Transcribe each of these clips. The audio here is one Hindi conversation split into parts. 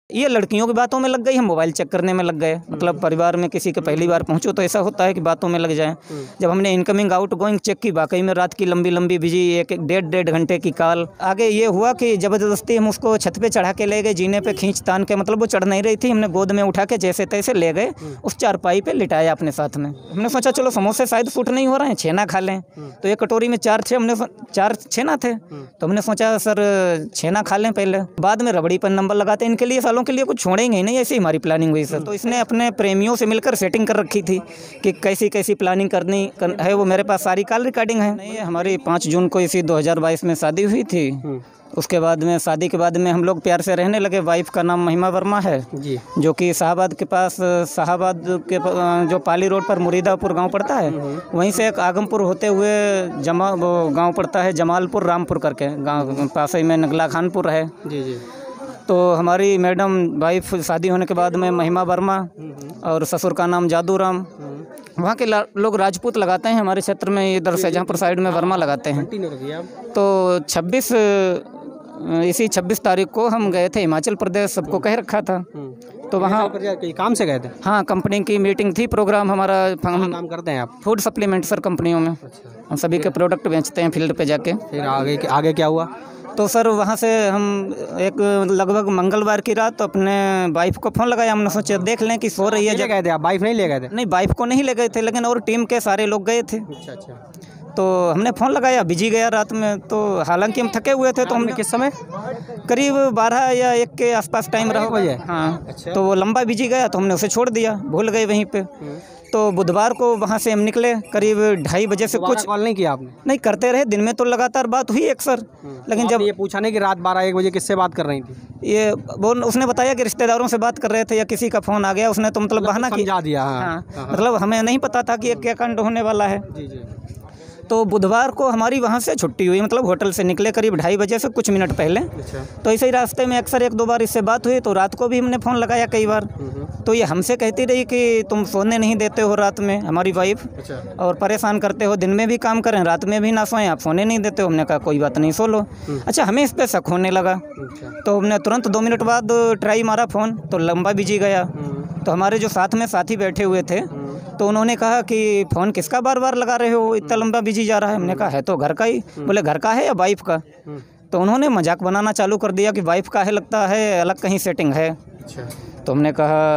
ये लड़कियों की बातों में लग गई, हम मोबाइल चेक करने में लग गए। मतलब परिवार में किसी के पहली बार पहुंचो तो ऐसा होता है कि बातों में लग जाए। जब हमने इनकमिंग आउट गोइंग चेक की, वाकई में रात की लंबी लंबी बिजी एक डेढ़ घंटे की कॉल। आगे ये हुआ कि ज़बरदस्ती हम उसको छत पे चढ़ा के ले गए, जीने पे खींच तान के, मतलब वो चढ़ नहीं रही थी, हमने गोद में उठा के जैसे तैसे ले गए, उस चारपाई पे लिटाया अपने साथ में। हमने सोचा चलो समोसे शायद सूट नहीं हो रहे हैं, छेना खा लें। तो एक कटोरी में 4 छेना थे, तो हमने सोचा सर छेना खा लें पहले, बाद में रबड़ी पर नंबर लगाते। इनके लिए सालों के लिए कुछ छोड़ेंगे नहीं, ऐसी हमारी प्लानिंग हुई सर। तो इसने अपने प्रेमियों से मिलकर सेटिंग कर रखी थी कि कैसी कैसी प्लानिंग करनी है। वो मेरे पास सारी कॉल रिकॉर्डिंग है। नहीं, हमारी 5 जून को इसी 2022 में शादी हुई थी। उसके बाद में शादी के बाद में हम लोग प्यार से रहने लगे। वाइफ का नाम महिमा वर्मा है जी, जो कि शाहबाद के पास, शाहबाद के जो पाली रोड पर मुरीदापुर गांव पड़ता है, वहीं से एक आगमपुर होते हुए गांव पड़ता है जमालपुर रामपुर करके, गांव पास ही में नगला खानपुर है जी जी। तो हमारी मैडम वाइफ शादी होने के बाद में महिमा वर्मा, और ससुर का नाम जादूराम। वहाँ के लोग राजपूत लगाते हैं हमारे क्षेत्र में, इधर से जहाँ पर साइड में वर्मा लगाते हैं। तो 26 तारीख को हम गए थे हिमाचल प्रदेश, सबको कह रखा था। तो वहाँ काम से गए थे? हाँ, कंपनी की मीटिंग थी, प्रोग्राम हमारा। हम काम करते हैं आप? फूड सप्लीमेंट सर कंपनियों में। हम सभी के प्रोडक्ट बेचते हैं फील्ड पे जाके। फिर आगे क्या हुआ? तो सर वहाँ से हम एक लगभग मंगलवार की रात अपने वाइफ को फ़ोन लगाया। हमने सोचा देख लें कि सो रही है। गए थे आप? वाइफ नहीं ले गए थे? नहीं, वाइफ को नहीं ले गए थे, लेकिन और टीम के सारे लोग गए थे। अच्छा। तो हमने फ़ोन लगाया, बिजी गया रात में। तो हालांकि हम थके हुए थे, तो हमने किस समय? करीब 12 या 1 के आसपास टाइम रहा। हाँ। अच्छा। तो वो लंबा बिजी गया, तो हमने उसे छोड़ दिया, भूल गए वहीं पे। तो बुधवार को वहाँ से हम निकले करीब 2:30 बजे से। कुछ कॉल नहीं किया आपने? नहीं, करते रहे, दिन में तो लगातार बात हुई अक्सर, लेकिन जब ये पूछा नहीं कि रात 12-1 बजे किससे बात कर रही थी? ये वो उसने बताया कि रिश्तेदारों से बात कर रहे थे या किसी का फ़ोन आ गया, उसने तो मतलब बहाना समझा दिया। हाँ, मतलब हमें नहीं पता था कि ये क्या कांड होने वाला है। जी जी। तो बुधवार को हमारी वहाँ से छुट्टी हुई, मतलब होटल से निकले करीब 2:30 बजे से कुछ मिनट पहले। अच्छा। तो ऐसे ही रास्ते में अक्सर 1-2 बार इससे बात हुई, तो रात को भी हमने फ़ोन लगाया कई बार। तो ये हमसे कहती रही कि तुम सोने नहीं देते हो रात में, हमारी वाइफ। अच्छा। और परेशान करते हो, दिन में भी काम करें, रात में भी ना सोएं, आप सोने नहीं देते हो। हमने कहा कोई बात नहीं, सो लो। अच्छा, हमें इस पर शक होने लगा। तो हमने तुरंत 2 मिनट बाद ट्राई मारा फ़ोन, तो लंबा बिजी गया। तो हमारे जो साथ में साथी बैठे हुए थे, तो उन्होंने कहा कि फ़ोन किसका बार बार लगा रहे हो, इतना लंबा बिजी जा रहा है। हमने कहा है तो घर का ही। बोले घर का है या वाइफ का? तो उन्होंने मजाक बनाना चालू कर दिया कि वाइफ का है, लगता है अलग कहीं सेटिंग है। अच्छा। तो हमने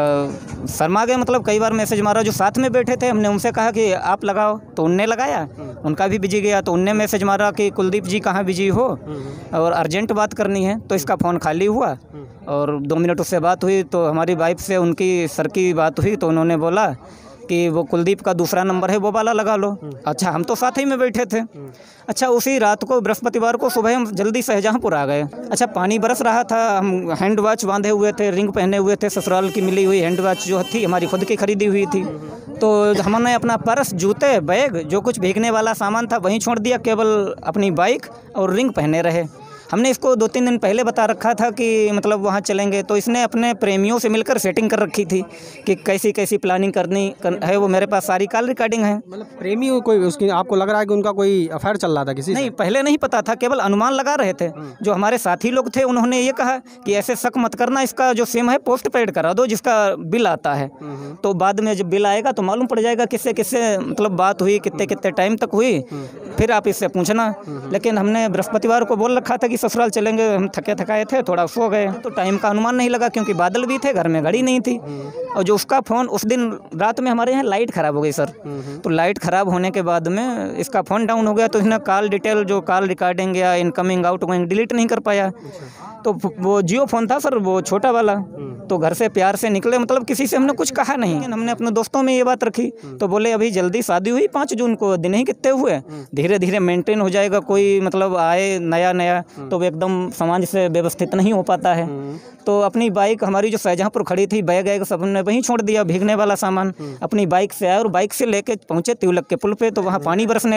कहा शर्मा गए, मतलब कई बार मैसेज मारा। जो साथ में बैठे थे, हमने उनसे कहा कि आप लगाओ, तो उनने लगाया, उनका भी बिजी गया। तो उनने मैसेज मारा कि कुलदीप जी कहाँ बिजी हो और अर्जेंट बात करनी है। तो इसका फ़ोन खाली हुआ और 2 मिनट उससे बात हुई। तो हमारी वाइफ से उनकी सर की बात हुई, तो उन्होंने बोला कि वो कुलदीप का दूसरा नंबर है, वो वाला लगा लो। अच्छा, हम तो साथ ही में बैठे थे। अच्छा, उसी रात को बृहस्पतिवार को सुबह हम जल्दी शाहजहाँपुर आ गए। अच्छा, पानी बरस रहा था, हम हैंड वॉच बांधे हुए थे, रिंग पहने हुए थे, ससुराल की मिली हुई हैंड वॉच जो थी हमारी खुद की खरीदी हुई थी। तो हमने अपना पर्स, जूते, बैग, जो कुछ भीगने वाला सामान था वहीं छोड़ दिया, केवल अपनी बाइक और रिंग पहने रहे। हमने इसको 2-3 दिन पहले बता रखा था कि मतलब वहाँ चलेंगे। तो इसने अपने प्रेमियों से मिलकर सेटिंग कर रखी थी कि कैसी कैसी प्लानिंग करनी है। वो मेरे पास सारी कॉल रिकॉर्डिंग है। मतलब प्रेमी कोई उसकी, आपको लग रहा है कि उनका कोई अफेयर चल रहा था किसी से? नहीं, पहले नहीं पता था, केवल अनुमान लगा रहे थे। जो हमारे साथी लोग थे उन्होंने ये कहा कि ऐसे शक मत करना, इसका जो सिम है पोस्ट पेड करा दो, जिसका बिल आता है। तो बाद में जब बिल आएगा तो मालूम पड़ जाएगा किससे किससे मतलब बात हुई, कितने टाइम तक हुई, फिर आप इससे पूछना। लेकिन हमने बृहस्पतिवार को बोल रखा था कि ससुराल चलेंगे, हम थके थकाए थे, थोड़ा सो गए। तो टाइम का अनुमान नहीं लगा क्योंकि बादल भी थे, घर में गाड़ी नहीं थी। और जो उसका फ़ोन, उस दिन रात में हमारे यहाँ लाइट ख़राब हो गई सर। तो लाइट ख़राब होने के बाद में इसका फ़ोन डाउन हो गया। तो इसने कॉल डिटेल, जो कॉल रिकॉर्डिंग या इनकमिंग आउटगोइंग डिलीट नहीं कर पाया। तो वो जियो फ़ोन था सर, वो छोटा वाला। तो घर से प्यार से निकले, मतलब किसी से हमने कुछ कहा नहीं, लेकिन हमने अपने दोस्तों में ये बात रखी। तो बोले अभी जल्दी शादी हुई, 5 जून को, दिन ही कितने हुए, धीरे धीरे मेंटेन हो जाएगा। कोई मतलब आए नया तो वो एकदम समाज से व्यवस्थित नहीं हो पाता है। तो अपनी बाइक हमारी जो शाहजहाँपुर खड़ी थी, बैग वैग सब हमने वहीं छोड़ दिया, भीगने वाला सामान। अपनी बाइक से आए और बाइक से लेके पहुँचे तिलक के पुल पे। तो वहाँ पानी बरसने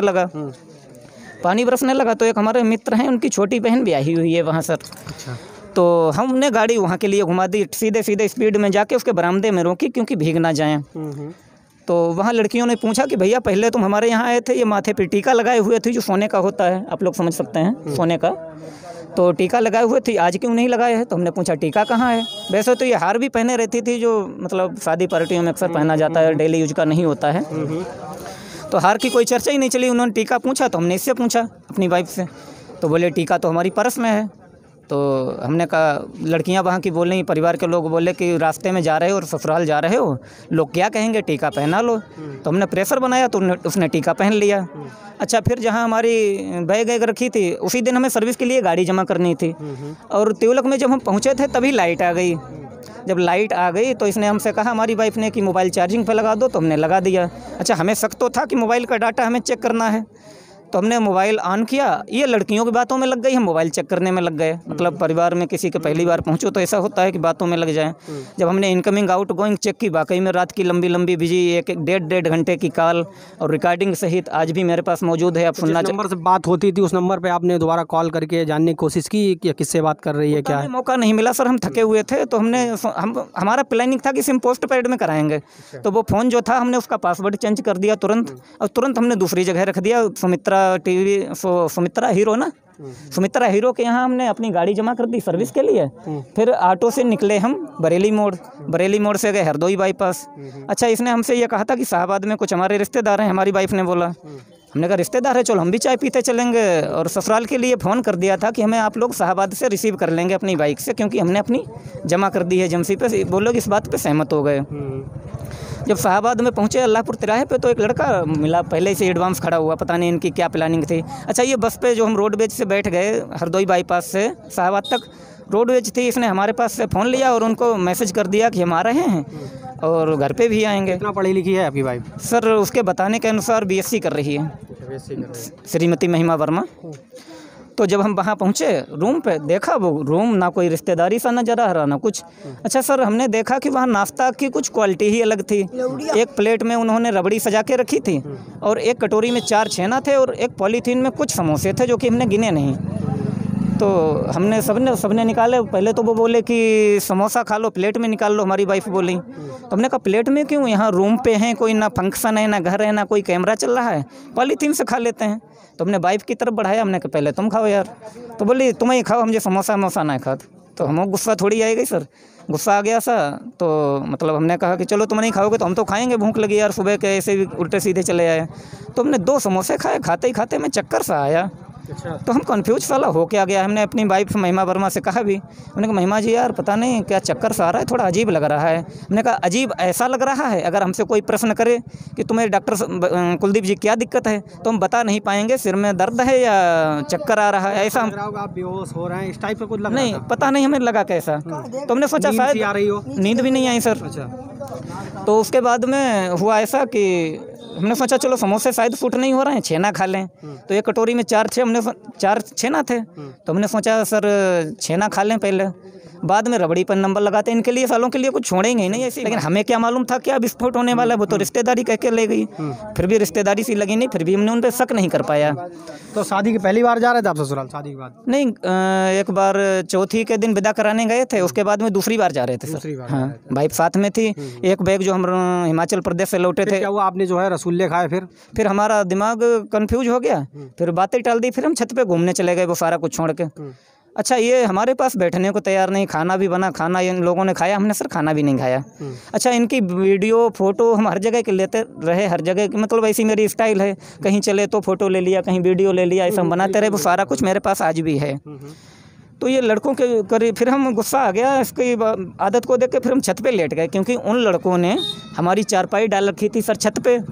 लगा। तो एक हमारे मित्र हैं, उनकी छोटी बहन भी आई हुई है वहाँ सर। अच्छा। तो हमने गाड़ी वहाँ के लिए घुमा दी, सीधे स्पीड में जाके उसके बरामदे में रोकी क्योंकि भीग ना जाएं। तो वहाँ लड़कियों ने पूछा कि भैया पहले तुम हमारे यहाँ आए थे, ये माथे पे टीका लगाए हुए थे जो सोने का होता है, आप लोग समझ सकते हैं सोने का। तो टीका लगाए हुए थी, आज क्यों नहीं लगाए है? तो हमने पूछा टीका कहाँ है? वैसे तो ये हार भी पहने रहती थी, जो मतलब शादी पार्टियों में अक्सर पहना जाता है, डेली यूज का नहीं होता है। तो हार की कोई चर्चा ही नहीं चली। उन्होंने टीका पूछा तो हमने इससे पूछा अपनी वाइफ से, तो बोले टीका तो हमारी पर्स में है। तो हमने कहा, लड़कियां वहाँ की बोल रही, परिवार के लोग बोले कि रास्ते में जा रहे हो और ससुराल जा रहे हो, लोग क्या कहेंगे, टीका पहना लो। तो हमने प्रेशर बनाया तो उसने टीका पहन लिया। अच्छा, फिर जहाँ हमारी बैग वैग रखी थी, उसी दिन हमें सर्विस के लिए गाड़ी जमा करनी थी, और तिलक में जब हम पहुँचे थे तभी लाइट आ गई। जब लाइट आ गई तो इसने हमसे कहा, हमारी वाइफ ने, कि मोबाइल चार्जिंग पे लगा दो, तो हमने लगा दिया। अच्छा, हमें शक तो था कि मोबाइल का डाटा हमें चेक करना है, तो हमने मोबाइल ऑन किया। ये लड़कियों की बातों में लग गई, हम मोबाइल चेक करने में लग गए। मतलब परिवार में किसी के पहली बार पहुंचो तो ऐसा होता है कि बातों में लग जाए। जब हमने इनकमिंग आउट गोइंग चेक की, वाकई में रात की लंबी लंबी बिजी एक डेढ़ घंटे की कॉल और रिकॉर्डिंग सहित आज भी मेरे पास मौजूद है। आप सुनना नंबर से बात होती थी, उस नंबर पर आपने दोबारा कॉल करके जानने की कोशिश की कि किससे बात कर रही है, क्या है? मौका नहीं मिला सर, हम थके हुए थे। तो हमारा प्लानिंग था कि सिम पोस्ट पेड में कराएंगे। तो वो फ़ोन जो था, हमने उसका पासवर्ड चेंज कर दिया तुरंत, और तुरंत हमने दूसरी जगह रख दिया। सुमित्रा हीरो ना, सुमित्रा हीरो के यहाँ हमने अपनी गाड़ी जमा कर दी सर्विस के लिए। फिर ऑटो से निकले हम बरेली मोड़ से गए हरदोई बाईपास। अच्छा, इसने हमसे ये कहा था कि शाहबाद में कुछ हमारे रिश्तेदार हैं, हमारी वाइफ ने बोला। हमने कहा रिश्तेदार है, चलो हम भी चाय पीते चलेंगे। और ससुराल के लिए फ़ोन कर दिया था कि हमें आप लोग शाहबाद से रिसीव कर लेंगे अपनी बाइक से, क्योंकि हमने अपनी जमा कर दी है एजेंसी पे। वो लोग इस बात पे सहमत हो गए। जब शाहबाद में पहुँचे अल्लाहपुर तिराहे पे, तो एक लड़का मिला, पहले से एडवांस खड़ा हुआ, पता नहीं इनकी क्या प्लानिंग थी। अच्छा, ये बस पे जो हम रोडवेज से बैठ गए हरदोई बाईपास से शाहबाद तक रोडवेज थी, इसने हमारे पास से फ़ोन लिया और उनको मैसेज कर दिया कि हम आ रहे हैं और घर पे भी आएंगे। कितना पढ़ी लिखी है आपकी वाइफ? सर, उसके बताने के अनुसार BSc कर रही है, श्रीमती महिमा वर्मा। तो जब हम वहाँ पहुँचे रूम पे, देखा वो रूम ना कोई रिश्तेदारी सा नज़र आ रहा ना कुछ। अच्छा सर, हमने देखा कि वहाँ नाश्ता की कुछ क्वालिटी ही अलग थी। एक प्लेट में उन्होंने रबड़ी सजा के रखी थी, और एक कटोरी में 4 छेना थे, और एक पॉलीथीन में कुछ समोसे थे जो कि हमने गिने नहीं। तो हमने सबने निकाले। पहले तो वो बोले कि समोसा खा लो, प्लेट में निकाल लो, हमारी वाइफ बोली। तो हमने कहा प्लेट में क्यों, यहाँ रूम पे हैं, कोई ना फंक्शन है, ना घर है, ना कोई कैमरा चल रहा है, पॉलीथीन से खा लेते हैं। तो हमने वाइफ की तरफ बढ़ाया, हमने कहा पहले तुम खाओ यार। तो बोली तुम ही खाओ, मुझे समोसा ना खाओ। तो हमें गुस्सा थोड़ी आएगी सर, गुस्सा आ गया सा। तो मतलब हमने कहा कि चलो तुम नहीं खाओगे तो हम तो खाएंगे, भूख लगी यार, सुबह के ऐसे भी उल्टे सीधे चले आए। तो हमने 2 समोसे खाए, खाते ही खाते में चक्कर सा आया। तो हम कंफ्यूज साला हो क्या गया। हमने अपनी वाइफ महिमा वर्मा से कहा भी, हमने कहा महिमा जी यार पता नहीं क्या चक्कर सा आ रहा है, थोड़ा अजीब लग रहा है। हमने कहा अजीब ऐसा लग रहा है, अगर हमसे कोई प्रश्न करे कि तुम्हें डॉक्टर कुलदीप जी क्या दिक्कत है, तो हम बता नहीं पाएंगे सिर में दर्द है या चक्कर आ रहा है। ऐसा आप बेहोश हो रहे हैं, इस टाइप का कुछ लग नहीं, पता नहीं हमें लगा कैसा। तो हमने सोचा शायद आ रही हो, नींद भी नहीं आई सर। तो उसके बाद में हुआ ऐसा कि हमने सोचा चलो समोसे शायद सूट नहीं हो रहे हैं, छेना खा लें। तो एक कटोरी में 4 छेना थे, तो हमने सोचा सर छेना खा लें पहले, बाद में रबड़ी पर नंबर लगाते। इनके लिए सालों के लिए कुछ छोड़ेंगे ही नहीं ऐसे। लेकिन हमें क्या मालूम था क्या विस्फोट होने वाला है। वो तो रिश्तेदारी कह के ले गई, फिर भी रिश्तेदारी सी लगी नहीं, फिर भी हमने उन पर शक नहीं कर पाया। तो शादी की पहली बार जा रहे थे आप ससुराल? शादी के बाद नहीं, एक बार चौथी के दिन विदा कराने गए थे, उसके बाद में दूसरी बार जा रहे थे सर। हाँ, वाइफ साथ में थी। एक बैग जो हम हिमाचल प्रदेश से लौटे थे। क्या हुआ, आपने जो है रसगुल्ले खाए? फिर हमारा दिमाग कंफ्यूज हो गया, फिर बातें टाल दी, फिर हम छत पे घूमने चले गए वो सारा कुछ छोड़ के। अच्छा, ये हमारे पास बैठने को तैयार नहीं, खाना भी बना, खाना इन लोगों ने खाया, हमने सर खाना भी नहीं खाया। अच्छा, इनकी वीडियो फ़ोटो हम हर जगह के लेते रहे, हर जगह की, मतलब ऐसी मेरी स्टाइल है, कहीं चले तो फ़ोटो ले लिया, कहीं वीडियो ले लिया, ऐसा हम बनाते रहे। वो सारा कुछ मेरे पास आज भी है। तो ये लड़कों के करीब फिर हम गुस्सा आ गया इसकी आदत को देख के, फिर हम छत पे लेट गए, क्योंकि उन लड़कों ने हमारी चारपाई डाल रखी थी सर छत पे,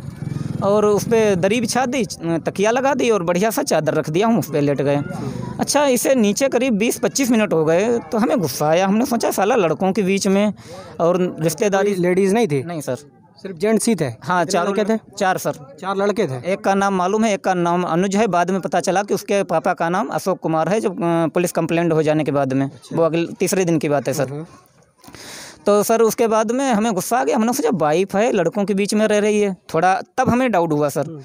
और उस पर दरी बिछा दी, तकिया लगा दी और बढ़िया सा चादर रख दिया, हम उस पर लेट गए। अच्छा, इसे नीचे करीब 20-25 मिनट हो गए, तो हमें गुस्सा आया। हमने सोचा साला लड़कों के बीच में और रिश्तेदारी। लेडीज़ नहीं थी? नहीं सर, सिर्फ जेंट्स ही थे। हाँ, 4 लड़के थे। 4 सर, 4 लड़के थे। एक का नाम मालूम है, एक का नाम अनुज है। बाद में पता चला कि उसके पापा का नाम अशोक कुमार है, जब पुलिस कंप्लेंट हो जाने के बाद में। वो अगले तीसरे दिन की बात है सर। तो सर उसके बाद में हमें गुस्सा आ गया। हमने सोचा वाइफ है, लड़कों के बीच में रह रही है, थोड़ा तब हमें डाउट हुआ सर।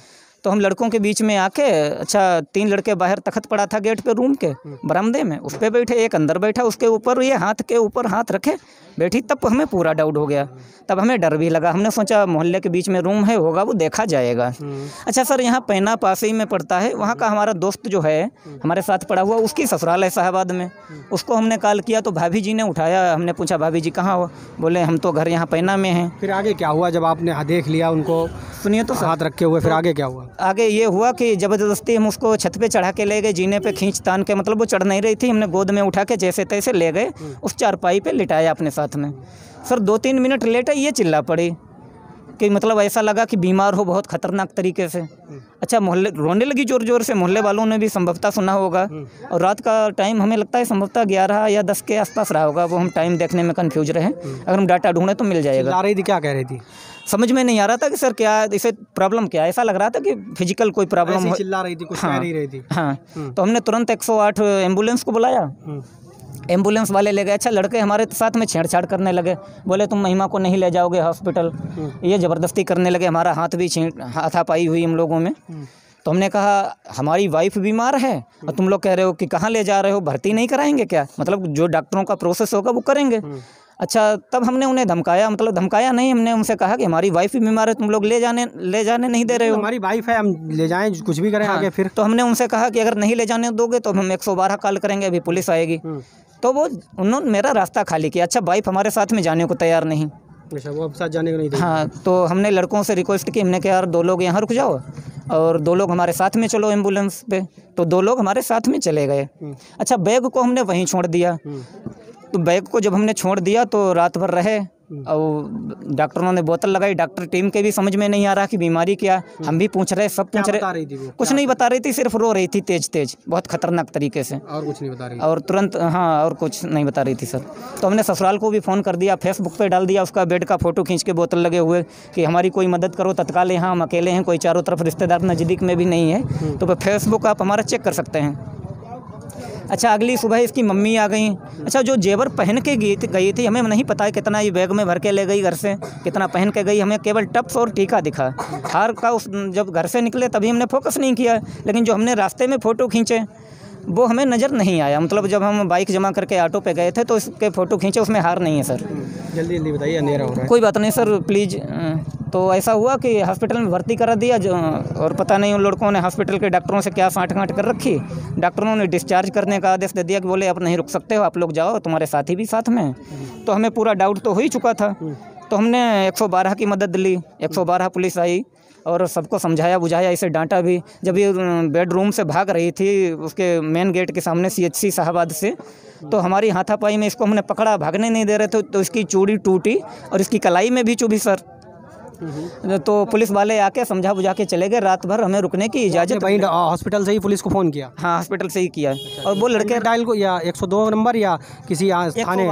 तो हम लड़कों के बीच में आके, अच्छा 3 लड़के बाहर तख्त पड़ा था गेट पे रूम के बरामदे में, उस पे बैठे, एक अंदर बैठा, उसके ऊपर ये हाथ के ऊपर हाथ रखे बैठी। तब हमें पूरा डाउट हो गया, तब हमें डर भी लगा। हमने सोचा मोहल्ले के बीच में रूम है, होगा वो देखा जाएगा। अच्छा सर, यहाँ पैना पास ही में पड़ता है, वहाँ का हमारा दोस्त जो है हमारे साथ पड़ा हुआ, उसकी ससुराल है साहबाद में। उसको हमने कॉल किया तो भाभी जी ने उठाया। हमने पूछा भाभी जी कहाँ हो? बोले हम तो घर यहाँ पैना में हैं। फिर आगे क्या हुआ जब आपने देख लिया उनको? सुनिए तो हाथ रखे हुए, फिर आगे क्या हुआ? आगे ये हुआ कि ज़बरदस्ती हम उसको छत पे चढ़ा के ले गए, जीने पे खींच तान के, मतलब वो चढ़ नहीं रही थी, हमने गोद में उठा के जैसे तैसे ले गए, उस चारपाई पे लिटाया अपने साथ में। सर 2-3 मिनट लेटे ये चिल्ला पड़ी कि मतलब ऐसा लगा कि बीमार हो बहुत ख़तरनाक तरीके से। अच्छा, मोहल्ले रोने लगी ज़ोर ज़ोर से, मोहल्ले वालों ने भी संभवतः सुना होगा। और रात का टाइम हमें लगता है संभवतः 11 या 10 के आसपास रहा होगा, वो हम टाइम देखने में कन्फ्यूज रहे। अगर हम डाटा ढूंढें तो मिल जाएगा। चिल्ला रही थी, क्या कह रही थी? समझ में नहीं आ रहा था कि सर क्या इसे प्रॉब्लम क्या है। ऐसा लग रहा था कि फिजिकल कोई प्रॉब्लम हो। चिल्ला रही थी, कुछ कह नहीं रही थी। हाँ, तो हमने तुरंत 108 एम्बुलेंस को बुलाया। एम्बुलेंस वाले ले गए। अच्छा, लड़के हमारे साथ में छेड़छाड़ करने लगे, बोले तुम महिमा को नहीं ले जाओगे हॉस्पिटल, ये ज़बरदस्ती करने लगे। हमारा हाथ भी हाथापाई हुई हम लोगों में। तो हमने कहा हमारी वाइफ बीमार है और तुम लोग कह रहे हो कि कहाँ ले जा रहे हो, भर्ती नहीं कराएंगे क्या? मतलब जो डॉक्टरों का प्रोसेस होगा वो करेंगे। अच्छा, तब हमने उन्हें धमकाया, मतलब धमकाया नहीं, हमने उनसे कहा कि हमारी वाइफ भी बीमार है, तुम लोग ले जाने नहीं दे रहे हो। हमारी वाइफ है, हम ले जाएं, कुछ भी करें। आगे फिर तो हमने उनसे कहा कि अगर नहीं ले जाने दोगे तो हम 112 कॉल करेंगे, अभी पुलिस आएगी। तो वो उन्होंने मेरा रास्ता खाली किया। अच्छा, वाइफ हमारे साथ में जाने को तैयार नहीं। अच्छा, वो अब साथ जाने को नहीं देगी। हाँ, तो हमने लड़कों से रिक्वेस्ट की, हमने कहा यार 2 लोग यहाँ रुक जाओ और 2 लोग हमारे साथ में चलो एम्बुलेंस पे। तो 2 लोग हमारे साथ में चले गए। अच्छा, बैग को हमने वहीं छोड़ दिया। तो बैग को जब हमने छोड़ दिया तो रात भर रहे और डॉक्टरों ने बोतल लगाई। डॉक्टर टीम के भी समझ में नहीं आ रहा कि बीमारी क्या। हम भी पूछ रहे, सब पूछ रहे, कुछ नहीं बता रही थी, सिर्फ रो रही थी तेज बहुत खतरनाक तरीके से, और कुछ नहीं बता रही। और तुरंत हाँ, और कुछ नहीं बता रही थी सर। तो हमने ससुराल को भी फ़ोन कर दिया, फेसबुक पे डाल दिया उसका बेड का फ़ोटो खींच के बोतल लगे हुए कि हमारी कोई मदद करो तत्काल, यहाँ हम अकेले हैं, कोई चारों तरफ रिश्तेदार नज़दीक में भी नहीं है। तो फेसबुक आप हमारा चेक कर सकते हैं। अच्छा, अगली सुबह इसकी मम्मी आ गई। अच्छा, जो जेवर पहन के गई थी, हमें नहीं पता है कितना ये बैग में भर के ले गई घर से, कितना पहन के गई, हमें केवल टप्स और टीका दिखा। हार का उस जब घर से निकले तभी हमने फोकस नहीं किया, लेकिन जो हमने रास्ते में फ़ोटो खींचे वो हमें नज़र नहीं आया। मतलब जब हम बाइक जमा करके ऑटो पे गए थे तो इसके फ़ोटो खींचे, उसमें हार नहीं है सर। जल्दी जल्दी बताइए, अंधेरा हो रहा है। कोई बात नहीं सर, प्लीज़। तो ऐसा हुआ कि हॉस्पिटल में भर्ती करा दिया और पता नहीं उन लड़कों ने हॉस्पिटल के डॉक्टरों से क्या साँठ-गाँठ कर रखी। डॉक्टरों ने डिस्चार्ज करने का आदेश दे दिया कि बोले अब नहीं रुक सकते हो, आप लोग जाओ, तुम्हारे साथी भी साथ में। तो हमें पूरा डाउट तो हो ही चुका था। तो हमने 112 की मदद ली। 112 पुलिस आई और सबको समझाया बुझाया, इसे डांटा भी। जब ये बेडरूम से भाग रही थी उसके मेन गेट के सामने CHC साहबाद से, तो हमारी हाथापाई में इसको हमने पकड़ा, भागने नहीं दे रहे थे, तो इसकी चूड़ी टूटी और इसकी कलाई में भी चुभी सर। तो पुलिस वाले आके समझा बुझा के चले गए। रात भर हमें रुकने की इजाज़त। वहीं हॉस्पिटल से ही पुलिस को फ़ोन किया? हाँ, हॉस्पिटल से ही किया। और वो लड़के डायल को, या 102 नंबर, या किसी थाने?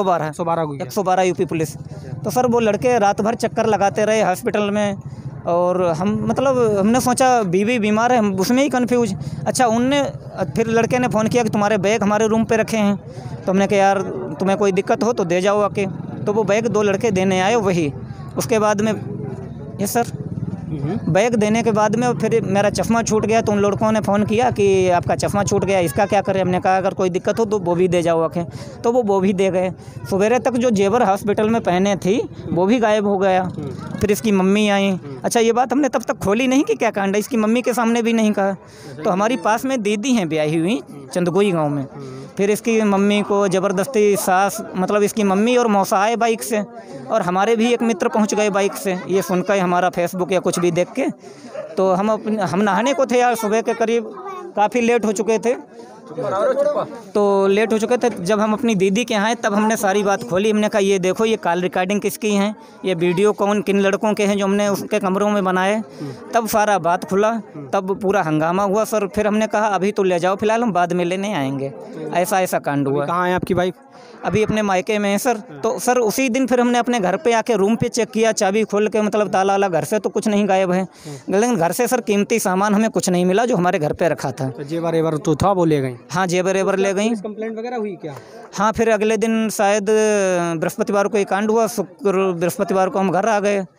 112 यूपी पुलिस। तो सर वो लड़के रात भर चक्कर लगाते रहे हॉस्पिटल में, और हम मतलब हमने सोचा बीवी बीमार है, हम उसमें ही कन्फ्यूज। अच्छा, उनने फिर लड़के ने फ़ोन किया कि तुम्हारे बैग हमारे रूम पे रखे हैं। तो हमने कहा यार तुम्हें कोई दिक्कत हो तो दे जाओ आके। तो वो बैग 2 लड़के देने आए वही। उसके बाद में ये सर बैग देने के बाद में फिर मेरा चश्मा छूट गया, तो उन लड़कों ने फ़ोन किया कि आपका चश्मा छूट गया, इसका क्या करें? हमने कहा अगर कोई दिक्कत हो तो वो भी दे जाओ आके। तो वो भी दे गए। सवेरे तक जो जेवर हॉस्पिटल में पहने थी वो भी गायब हो गया। फिर इसकी मम्मी आई। अच्छा, ये बात हमने तब तक खोली नहीं कि क्या कांड है, इसकी मम्मी के सामने भी नहीं कहा। तो हमारी पास में दीदी हैं ब्याही हुई चंदगोई गाँव में। फिर इसकी मम्मी को ज़बरदस्ती सास, मतलब इसकी मम्मी और मौसा आए बाइक से, और हमारे भी एक मित्र पहुंच गए बाइक से, ये सुनकर हमारा फेसबुक या कुछ भी देख के। तो हम नहाने को थे यार, सुबह के करीब काफ़ी लेट हो चुके थे। जब हम अपनी दीदी के यहाँ आए तब हमने सारी बात खोली। हमने कहा ये देखो, ये कॉल रिकॉर्डिंग किसकी हैं, ये वीडियो किन लड़कों के हैं जो हमने उसके कमरों में बनाए। तब सारा बात खुला, तब पूरा हंगामा हुआ सर। फिर हमने कहा अभी तो ले जाओ, फिलहाल हम बाद में लेने आएंगे। ऐसा कांड हुआ। कहाँ है आपकी वाइफ? अभी अपने मायके में है सर। तो सर उसी दिन फिर हमने अपने घर पे आके रूम पे चेक किया, चाबी खोल के, मतलब ताला वाला घर से तो कुछ नहीं गायब है, लेकिन घर से सर कीमती सामान हमें कुछ नहीं मिला जो हमारे घर पे रखा था। तो जेवर एवर तो था, वो ले गई? हाँ, जेवर एवर ले गई। कंप्लेंट वगैरह हुई क्या? हाँ, फिर अगले दिन शायद बृहस्पतिवार को एक कांड हुआ। शुक्र बृहस्पतिवार को हम घर आ गए।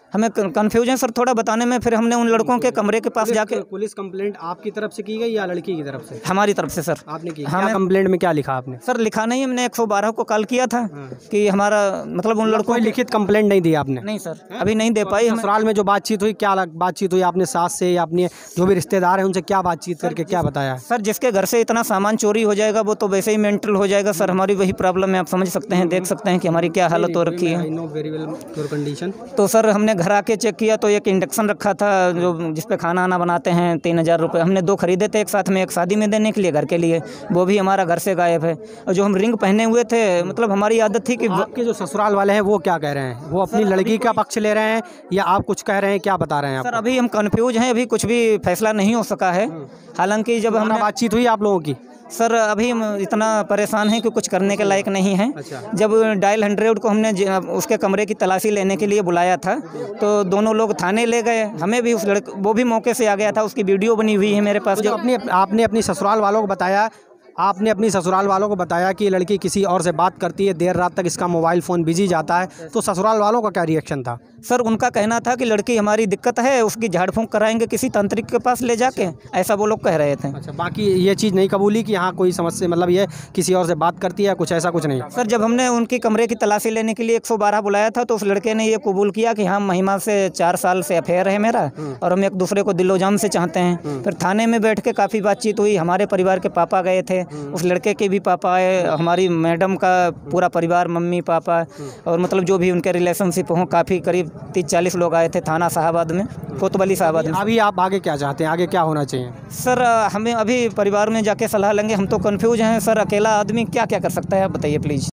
हमें कंफ्यूजन सर थोड़ा बताने में, फिर हमने उन लड़कों के कमरे के पास जाके। पुलिस कंप्लेंट आपकी तरफ से की गई या लड़की की तरफ से? हमारी तरफ से सर। आपने की? क्या कंप्लेंट में क्या लिखा आपने? सर लिखा नहीं, हमने 112 को कॉल किया था कि हमारा मतलब उन लड़कों कोई लिखित कंप्लेंट नहीं दी आपने? नहीं सर, अभी नहीं दे पाई। ससुराल में जो बातचीत हुई, क्या बातचीत हुई आपने सास से या अपने जो भी रिश्तेदार हैं उनसे क्या बातचीत करके क्या बताया? सर जिसके घर से इतना सामान चोरी हो जाएगा वो तो वैसे ही मेंटल हो जाएगा सर। हमारी वही प्रॉब्लम है, आप समझ सकते हैं, देख सकते हैं कि हमारी क्या हालत हो रखी है। तो सर हमने घर आके चेक किया तो एक इंडक्शन रखा था जो जिसपे खाना आना बनाते हैं, 3000 रुपये हमने 2 खरीदे थे एक साथ में, एक शादी में देने के लिए, घर के लिए, वो भी हमारा घर से गायब है। और जो हम रिंग पहने हुए थे, मतलब हमारी आदत थी कि आपके जो ससुराल वाले हैं वो क्या कह रहे हैं? वो अपनी लड़की का पक्ष ले रहे हैं या आप कुछ कह रहे हैं, क्या बता रहे हैं? सर अभी हम कंफ्यूज हैं, अभी कुछ भी फैसला नहीं हो सका है। हालांकि जब हमने बातचीत हुई आप लोगों की? सर अभी हम इतना परेशान हैं कि कुछ करने के लायक नहीं हैं। जब डायल 100 को हमने उसके कमरे की तलाशी लेने के लिए बुलाया था तो दोनों लोग थाने ले गए, हमें भी वो भी मौके से आ गया था, उसकी वीडियो बनी हुई है मेरे पास। जो आपने अपनी ससुराल वालों को बताया, आपने अपनी ससुराल वालों को बताया कि लड़की किसी और से बात करती है, देर रात तक इसका मोबाइल फ़ोन बिजी जाता है, तो ससुराल वालों का क्या रिएक्शन था? सर उनका कहना था कि लड़की हमारी दिक्कत है, उसकी झाड़ फूंक कराएंगे किसी तांत्रिक के पास ले जाके, ऐसा वो लोग कह रहे थे। अच्छा, बाकी ये चीज़ नहीं कबूली कि यहाँ कोई समस्या, मतलब ये किसी और से बात करती है, कुछ ऐसा कुछ नहीं? सर जब हमने उनकी कमरे की तलाशी लेने के लिए 112 बुलाया था तो उस लड़के ने ये कबूल किया कि हाँ महिमा से 4 साल से अफेयर है मेरा और हम एक दूसरे को दिलो जान से चाहते हैं। फिर थाने में बैठ के काफ़ी बातचीत हुई, हमारे परिवार के पापा गए थे, उस लड़के के भी पापा आए, हमारी मैडम का पूरा परिवार, मम्मी पापा और मतलब जो भी उनके रिलेशनशिप हों, काफ़ी करीब 30-40 लोग आए थे थाना साहबाद में, कोतवाली साहबाद में। अभी आप आगे क्या चाहते हैं, आगे क्या होना चाहिए? सर हमें अभी परिवार में जाके सलाह लेंगे, हम तो कंफ्यूज हैं सर, अकेला आदमी क्या क्या कर सकता है आप बताइए प्लीज़।